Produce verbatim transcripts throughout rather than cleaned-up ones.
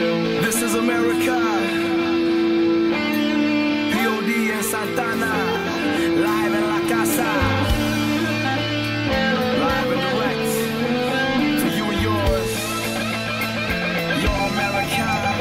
This is America. P O D and Santana, live in La Casa, live and direct to you and yours. Your America.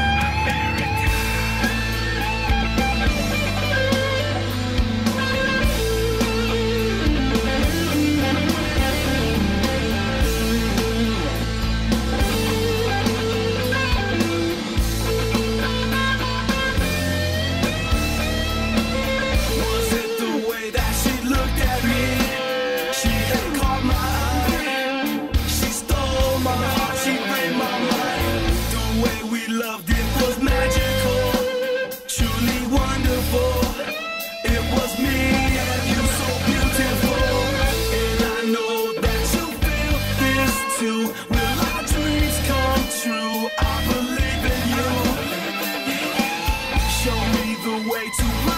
Loved it was magical, truly wonderful. It was me and you, so beautiful. And I know that you feel this too. Will our dreams come true? I believe in you. Show me the way to